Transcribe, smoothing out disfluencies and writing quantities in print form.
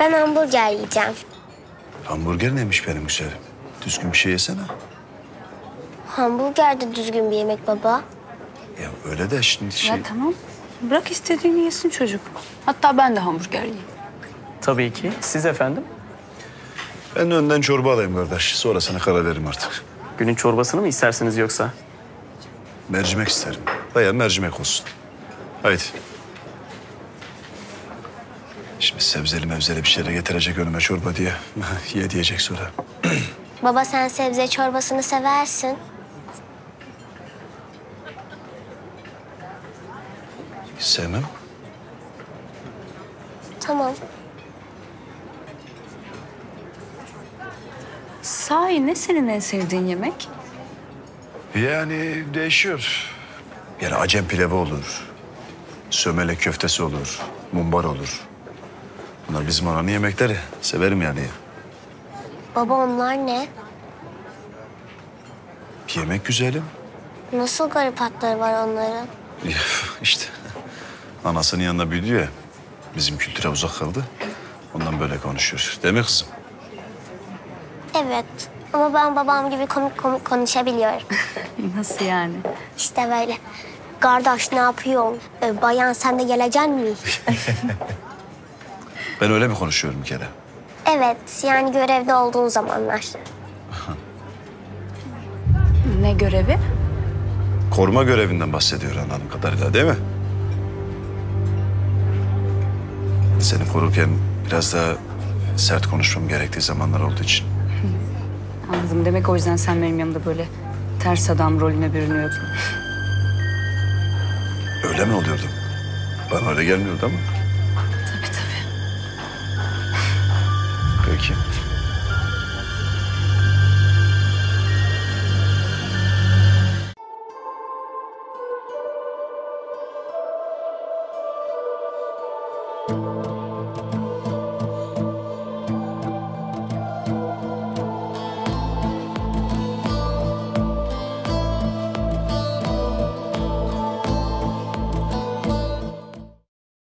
Ben hamburger yiyeceğim. Hamburger neymiş benim güzelim? Düzgün bir şey yesene. Hamburger de düzgün bir yemek baba. Ya öyle de şimdi Ya tamam. Bırak istediğini yesin çocuk. Hatta ben de hamburger yiyeyim. Tabii ki. Siz efendim? Ben önden çorba alayım kardeş. Sonra sana karar veririm artık. Günün çorbasını mı istersiniz yoksa? Mercimek isterim. Bayağı mercimek olsun. Haydi. Şimdi sebzeli mevzeli bir şeyler getirecek önüme çorba diye. Ye diyecek sonra. Baba sen sebze çorbasını seversin. Sevmem. Tamam. Sahi ne senin en sevdiğin yemek? Yani değişiyor. Yani Acem pilavı olur. Sömele köftesi olur. Mumbar olur. Bunlar bizim oranın yemekleri. Severim yani. Baba onlar ne? Yemek güzelim. Nasıl garip adları var onların? İşte anasının yanında büyüdü ya. Bizim kültüre uzak kaldı. Ondan böyle konuşuyor. Değil mi kızım? Evet. Ama ben babam gibi komik komik konuşabiliyorum. Nasıl yani? İşte böyle. Kardeş ne yapıyorsun? Bayan sen de geleceksin mi? Ben öyle mi konuşuyorum bir kere? Evet. Yani görevde olduğun zamanlar. Ne görevi? Koruma görevinden bahsediyor anladığım kadarıyla değil mi? Seni korurken biraz daha sert konuşmam gerektiği zamanlar olduğu için. Anladım. Demek o yüzden sen benim yanımda böyle ters adam rolüne bürünüyordun. Öyle mi oluyordu? Bana öyle gelmiyordu ama. Tabii tabii. Peki.